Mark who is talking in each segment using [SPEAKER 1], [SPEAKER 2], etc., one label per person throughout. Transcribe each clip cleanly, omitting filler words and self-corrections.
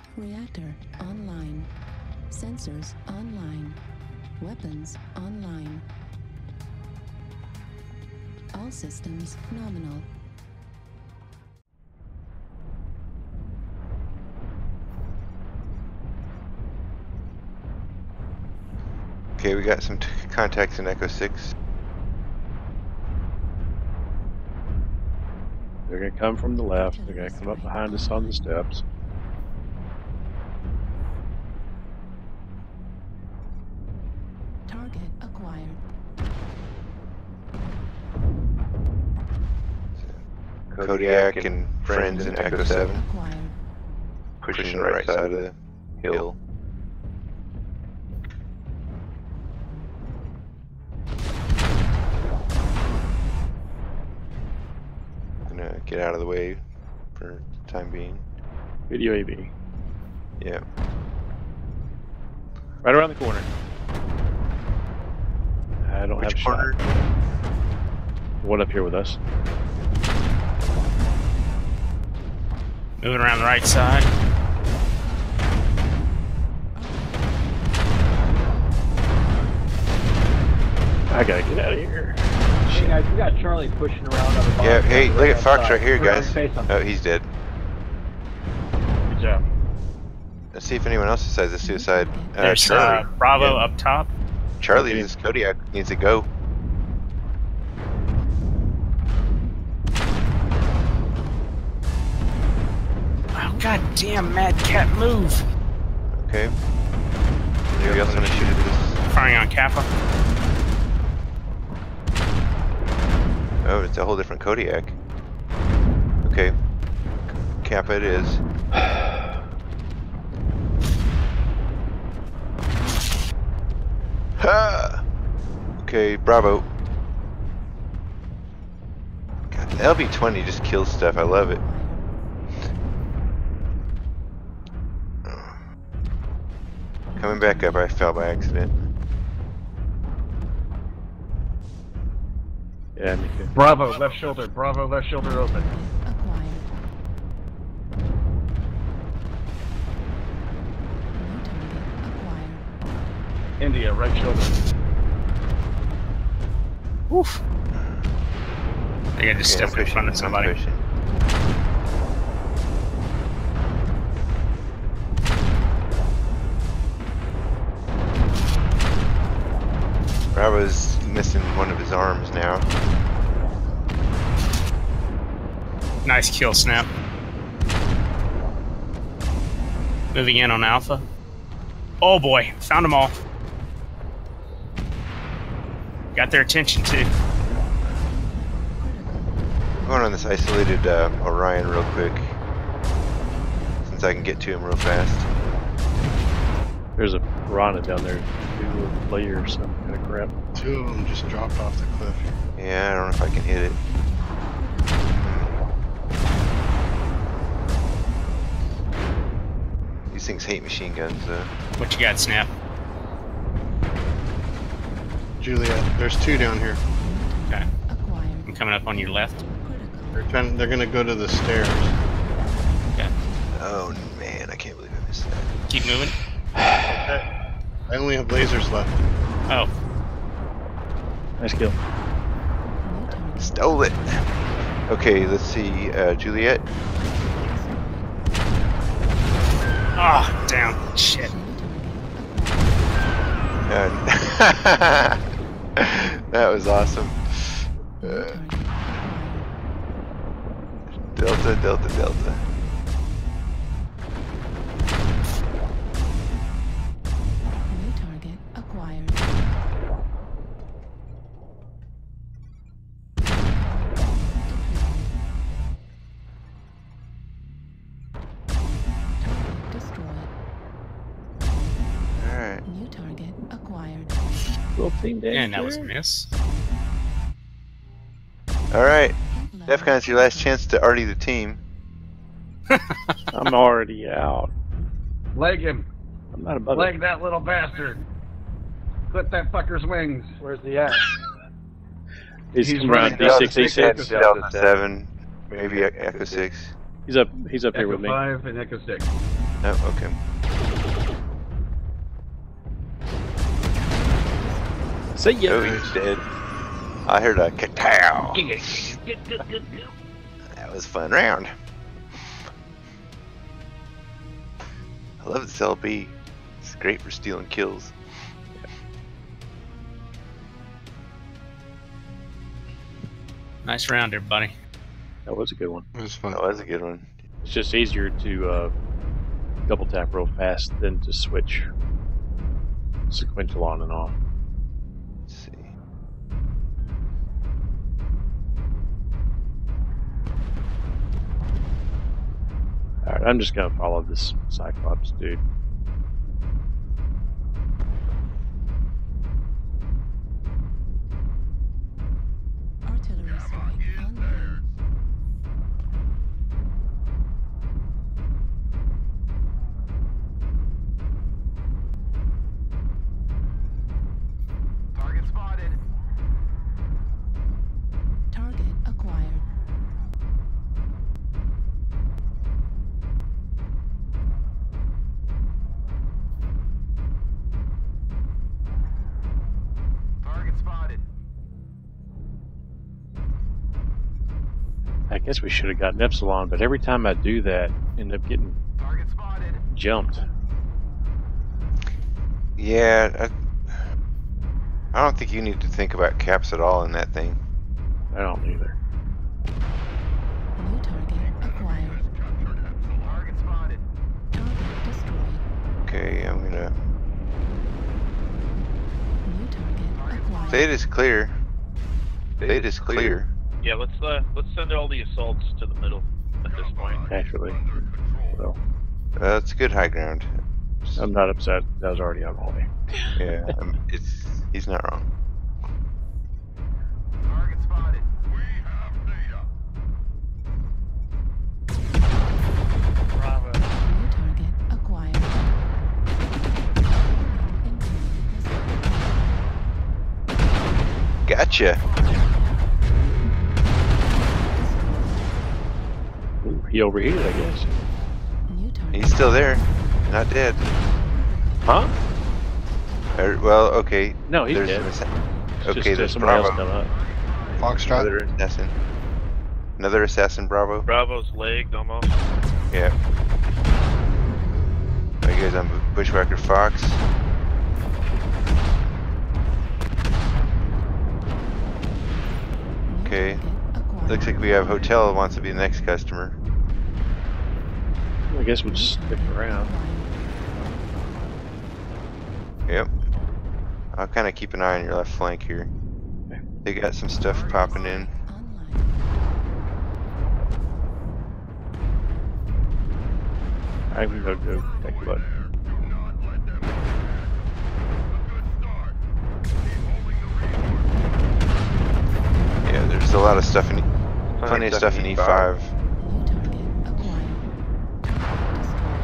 [SPEAKER 1] Reactor online. Sensors online. Weapons online. All systems nominal.
[SPEAKER 2] Okay, we got some contacts in Echo 6.
[SPEAKER 3] They're going to come from the left. They're going to come up behind us on the steps.
[SPEAKER 1] Target acquired.
[SPEAKER 2] Kodiak and friends in Echo 7.
[SPEAKER 1] Acquired.
[SPEAKER 2] Pushing the right side of the hill. Gonna get out of the way for the time being.
[SPEAKER 3] Video UAV.
[SPEAKER 2] Yeah.
[SPEAKER 3] Right around the corner. I don't have a
[SPEAKER 2] corner?
[SPEAKER 3] shot. One up here with us.
[SPEAKER 4] Moving around the right side.
[SPEAKER 3] I gotta get out of here.
[SPEAKER 5] Hey guys, we got Charlie pushing around on the bottom.
[SPEAKER 2] Yeah, hey, look at Fox right here,
[SPEAKER 5] Put it on his
[SPEAKER 2] guys.
[SPEAKER 5] face on
[SPEAKER 2] Oh, he's dead.
[SPEAKER 3] Good job.
[SPEAKER 2] Let's see if anyone else decides to suicide.
[SPEAKER 4] There's
[SPEAKER 2] Charlie.
[SPEAKER 4] Bravo
[SPEAKER 2] Yeah.
[SPEAKER 4] up top.
[SPEAKER 2] Charlie,
[SPEAKER 3] Okay.
[SPEAKER 2] this Kodiak needs to go.
[SPEAKER 4] Oh, god damn, Mad Cat, move!
[SPEAKER 2] Okay. Anybody else want to shoot at this?
[SPEAKER 4] Firing on Kappa.
[SPEAKER 2] Oh, it's a whole different Kodiak. Okay. Kappa it is. Ha! Okay, Bravo. God, the LB-20 just kills stuff. I love it. Coming back up, I fell by accident.
[SPEAKER 3] Yeah, me too.
[SPEAKER 5] Bravo, left shoulder open.
[SPEAKER 1] Acquired. New target acquired.
[SPEAKER 5] India, right shoulder.
[SPEAKER 4] Oof. I think I just stepped in front of somebody.
[SPEAKER 2] Pushing. Bravo's missing one of his arms now.
[SPEAKER 4] Nice kill, Snap. Moving in on Alpha. Oh boy, found them all. Got their attention too.
[SPEAKER 2] I'm going on this isolated Orion real quick, since I can get to him real fast.
[SPEAKER 3] There's a piranha down there. Two layers, some kind of crap.
[SPEAKER 6] Two of them just dropped off the cliff.
[SPEAKER 2] Yeah, I don't know if I can hit it. These things hate machine guns, though.
[SPEAKER 4] What you got, Snap?
[SPEAKER 6] Juliet, there's two down here.
[SPEAKER 4] Okay.
[SPEAKER 1] Acquired.
[SPEAKER 4] I'm coming up on your left.
[SPEAKER 1] Critical.
[SPEAKER 6] They're gonna go to the stairs.
[SPEAKER 4] Okay.
[SPEAKER 2] Oh man, I can't believe I missed that.
[SPEAKER 4] Keep moving.
[SPEAKER 6] I only have lasers left.
[SPEAKER 4] Oh,
[SPEAKER 3] Nice kill.
[SPEAKER 1] New target.
[SPEAKER 2] Stole it! Okay, let's see, Juliet.
[SPEAKER 4] oh, down. Shit.
[SPEAKER 2] That was awesome.
[SPEAKER 1] New target acquired.
[SPEAKER 2] Delta, Delta, Delta.
[SPEAKER 1] New target acquired. Target destroyed.
[SPEAKER 2] Alright.
[SPEAKER 1] New target acquired.
[SPEAKER 3] Little team damage.
[SPEAKER 4] And that was a
[SPEAKER 3] there.
[SPEAKER 4] miss.
[SPEAKER 2] Alright.
[SPEAKER 1] Hit level.
[SPEAKER 2] DEFCON's your last chance to arty the team.
[SPEAKER 3] I'm already out.
[SPEAKER 5] Leg him.
[SPEAKER 3] I'm not above
[SPEAKER 5] Leg
[SPEAKER 3] it.
[SPEAKER 5] that little bastard. Clip that fucker's wings. Where's he at?
[SPEAKER 3] He's
[SPEAKER 5] He's
[SPEAKER 3] around
[SPEAKER 5] running
[SPEAKER 3] D6,
[SPEAKER 5] down
[SPEAKER 3] D6.
[SPEAKER 2] Delta 7, maybe Echo 6.
[SPEAKER 3] He's up here
[SPEAKER 5] Echo
[SPEAKER 3] with me.
[SPEAKER 5] 5 and Echo 6.
[SPEAKER 2] Oh, okay.
[SPEAKER 3] See ya.
[SPEAKER 2] Oh, he's dead. I heard a ka-tow. That was a fun round. I love this LB. It's great for stealing kills.
[SPEAKER 4] Nice round, everybody.
[SPEAKER 3] That was a good one.
[SPEAKER 6] It was fun.
[SPEAKER 2] That was a good one.
[SPEAKER 3] It's just easier to double tap real fast than to switch sequential on and off.
[SPEAKER 2] Let's see.
[SPEAKER 3] Alright, I'm just gonna follow this Cyclops dude.
[SPEAKER 1] Artillery strike online.
[SPEAKER 5] Target spotted.
[SPEAKER 1] Target acquired.
[SPEAKER 5] Target spotted.
[SPEAKER 3] I guess we should have gotten Epsilon, but every time I do that, I end up getting
[SPEAKER 5] Target spotted.
[SPEAKER 3] jumped.
[SPEAKER 2] Yeah, I don't think you need to think about caps at all in that thing.
[SPEAKER 3] I don't either.
[SPEAKER 1] New target acquired.
[SPEAKER 5] Target spotted.
[SPEAKER 1] Target destroyed.
[SPEAKER 2] Okay, I'm gonna.
[SPEAKER 1] New target acquired.
[SPEAKER 2] Fate is clear. Fate is clear.
[SPEAKER 7] Yeah, let's send all the assaults to the middle at this point.
[SPEAKER 3] Naturally. Well,
[SPEAKER 2] It's good high ground.
[SPEAKER 3] I'm not upset. That was already on my way.
[SPEAKER 2] Yeah, he's not wrong.
[SPEAKER 5] Target spotted.
[SPEAKER 7] Bravo.
[SPEAKER 1] New target acquired.
[SPEAKER 2] Gotcha.
[SPEAKER 3] Ooh, he overheated, I guess.
[SPEAKER 1] New target.
[SPEAKER 2] He's still there, not dead.
[SPEAKER 3] Huh?
[SPEAKER 2] Well, okay.
[SPEAKER 3] No, he's
[SPEAKER 2] there's
[SPEAKER 3] dead.
[SPEAKER 2] an
[SPEAKER 3] It's
[SPEAKER 2] okay,
[SPEAKER 3] just,
[SPEAKER 2] there's
[SPEAKER 3] somebody else
[SPEAKER 2] Bravo.
[SPEAKER 3] come up.
[SPEAKER 6] Foxtrot.
[SPEAKER 2] Another assassin. Another assassin, Bravo.
[SPEAKER 7] Bravo's legged almost.
[SPEAKER 2] Yeah. Are you guys on Bushwhacker Fox?
[SPEAKER 1] New
[SPEAKER 2] Okay.
[SPEAKER 1] target acquired.
[SPEAKER 2] Looks like we have Hotel wants to be the next customer.
[SPEAKER 3] I guess we'll just stick around.
[SPEAKER 2] Yep. I'll kind of keep an eye on your left flank here. They got some stuff popping in.
[SPEAKER 1] Online.
[SPEAKER 3] I'm gonna go take a look.
[SPEAKER 2] Yeah, there's a lot of stuff in plenty of stuff in E5.
[SPEAKER 1] New target acquired. Target destroyed.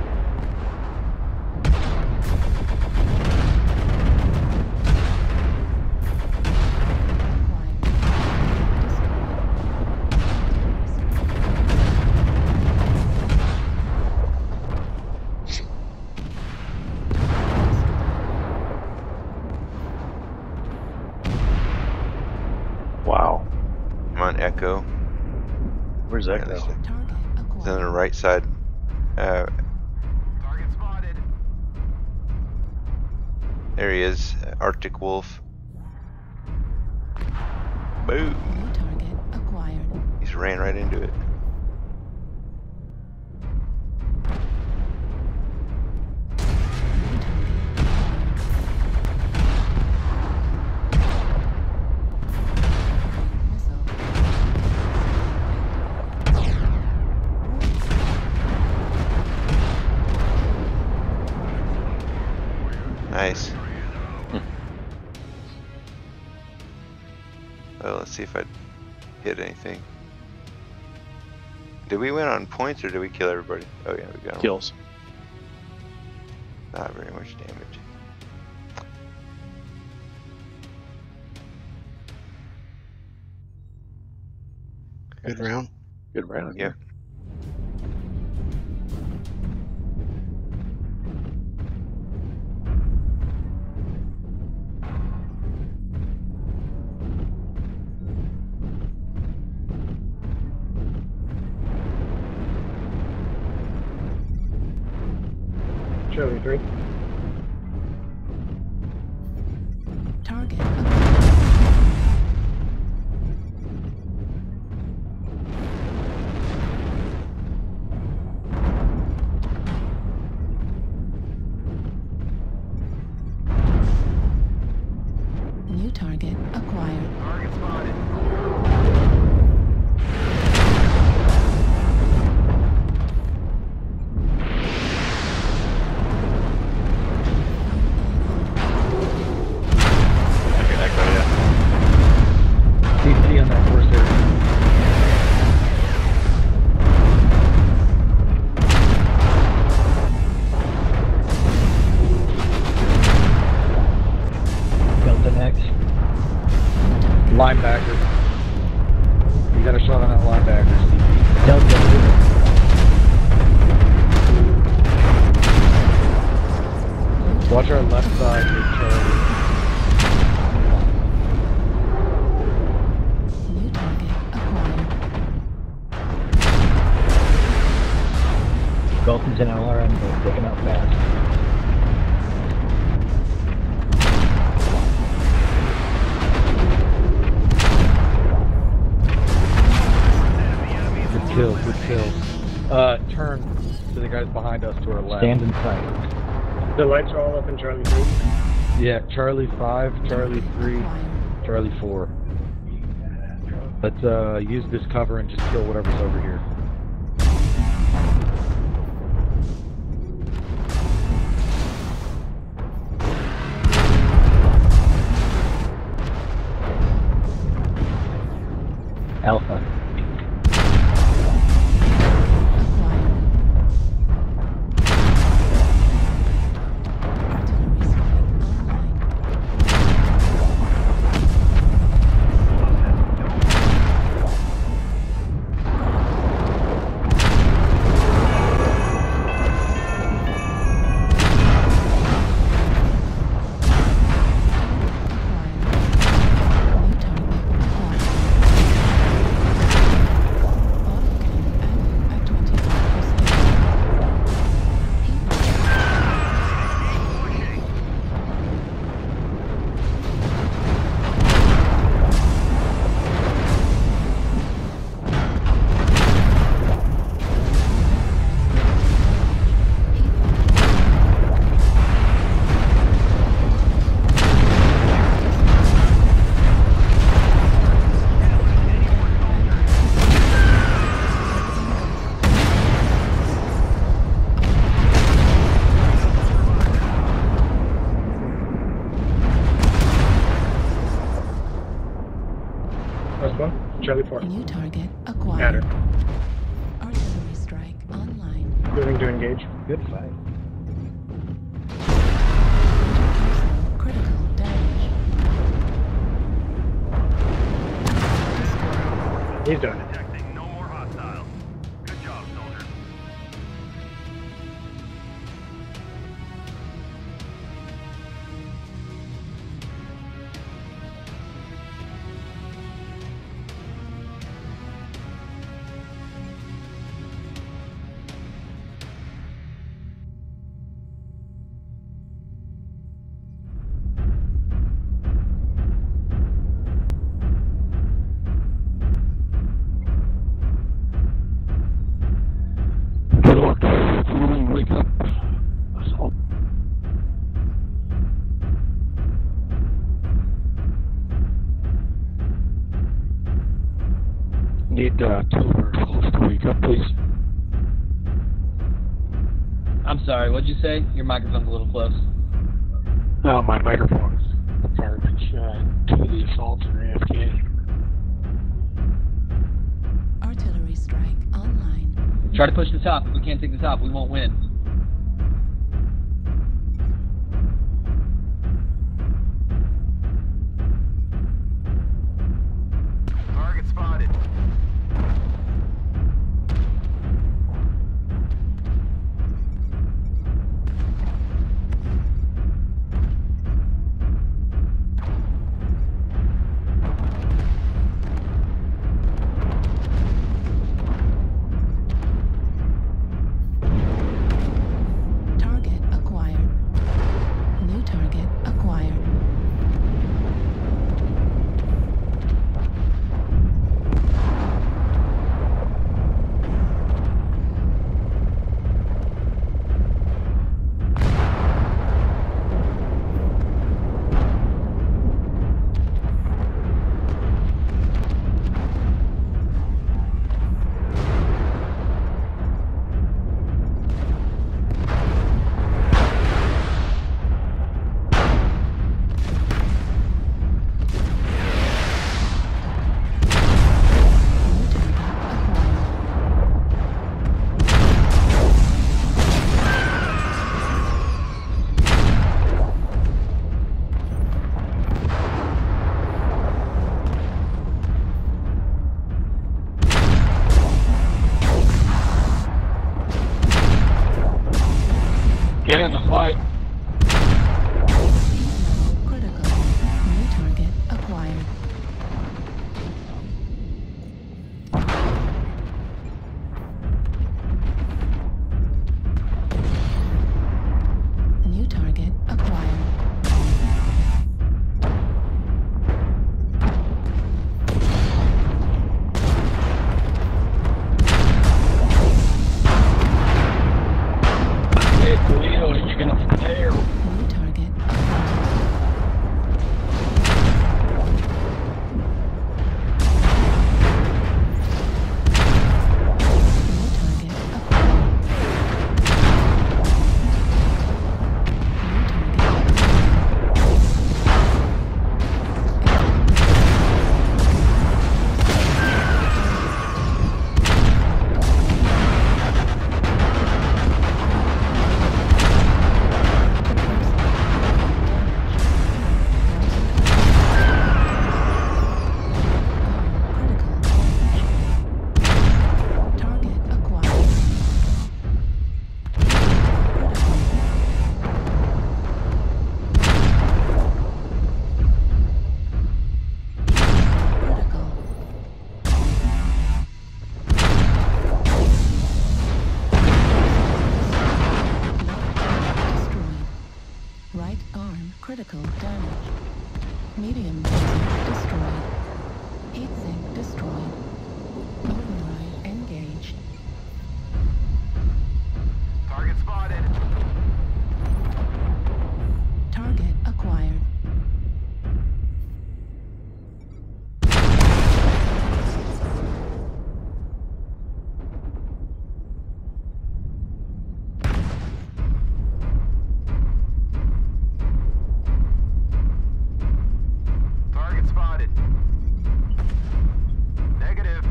[SPEAKER 3] Wow.
[SPEAKER 2] I'm on Echo.
[SPEAKER 3] Where's that
[SPEAKER 2] Yeah,
[SPEAKER 3] go?
[SPEAKER 1] Target
[SPEAKER 2] It's on
[SPEAKER 1] acquired.
[SPEAKER 2] the right side.
[SPEAKER 5] Target spotted.
[SPEAKER 2] There he is, Arctic Wolf. Boom!
[SPEAKER 1] New target acquired.
[SPEAKER 2] He's ran right into it.
[SPEAKER 1] New
[SPEAKER 2] Nice. Well, let's see if I hit anything. Did we win on points or did we kill everybody? Oh yeah, we got 'em.
[SPEAKER 3] Kills.
[SPEAKER 2] Not very much damage.
[SPEAKER 6] Good round.
[SPEAKER 3] Good round.
[SPEAKER 2] Yeah.
[SPEAKER 5] Charlie 3.
[SPEAKER 1] Target acquired. New target acquired.
[SPEAKER 8] Target spotted.
[SPEAKER 3] Okay, Echo, yeah.
[SPEAKER 5] CC on that first area.
[SPEAKER 9] Delta next.
[SPEAKER 5] Linebacker. You got a shot on that linebacker, CC.
[SPEAKER 9] Delta.
[SPEAKER 5] Watch our left side with Charlie.
[SPEAKER 1] New target acquired.
[SPEAKER 9] Dalton's in LRM, but taking out fast.
[SPEAKER 5] Good kill, good kill. Turn to the guys behind us to our left.
[SPEAKER 9] Stand in sight.
[SPEAKER 5] The lights are all up in Charlie 3? Yeah, Charlie 5, Charlie 3,
[SPEAKER 1] Acquired.
[SPEAKER 5] Charlie 4. Let's use this cover and just kill whatever's over here.
[SPEAKER 9] Alpha.
[SPEAKER 1] Acquired. Artillery strike online. Acquired. New target acquired. Autocannon active at 25%.
[SPEAKER 5] First one, Charlie 4.
[SPEAKER 1] New target
[SPEAKER 5] Got
[SPEAKER 1] acquired.
[SPEAKER 5] her.
[SPEAKER 1] Artillery strike online.
[SPEAKER 5] Moving to engage.
[SPEAKER 9] Good fight.
[SPEAKER 1] Cancel critical damage. Destroyed.
[SPEAKER 5] He's done.
[SPEAKER 8] Detecting no more hostiles. Good job, soldier.
[SPEAKER 9] Wake up. Assault. Need Tilburg close to wake up, please.
[SPEAKER 10] I'm sorry, what'd you say? Your microphone's a little close.
[SPEAKER 9] Oh, my microphone's garbage. Two of the assaults are AFK.
[SPEAKER 1] Artillery strike online.
[SPEAKER 10] Try to push the top. If we can't take the top, we won't win.
[SPEAKER 8] Target spotted.
[SPEAKER 9] Get in the fight.
[SPEAKER 1] Critical. New target acquired. New target acquired.
[SPEAKER 9] Hey, Toledo, you're gonna fail.
[SPEAKER 1] New target acquired. New target acquired. New target target acquired. Critical. Destroyed. Right arm critical damage. Medium laser destroyed. Heat sink destroyed. Override engaged.
[SPEAKER 8] Target spotted.
[SPEAKER 1] Target acquired.
[SPEAKER 8] Target spotted. Negative.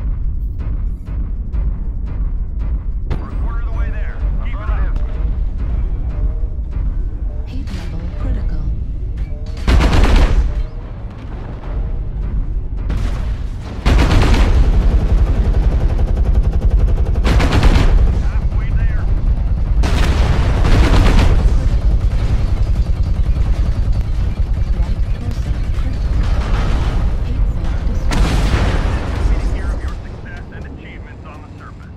[SPEAKER 8] We're a quarter of the way there. Keep it up.
[SPEAKER 1] Heat level critical.
[SPEAKER 8] Halfway there.
[SPEAKER 1] Right torso critical. Heat sink destroyed.
[SPEAKER 8] Meeting here of your success and achievements on the surface.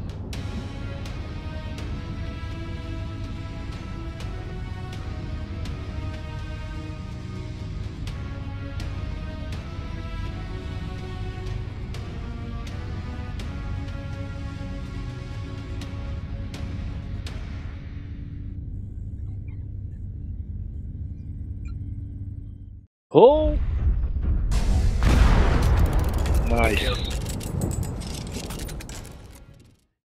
[SPEAKER 3] Oh! Nice.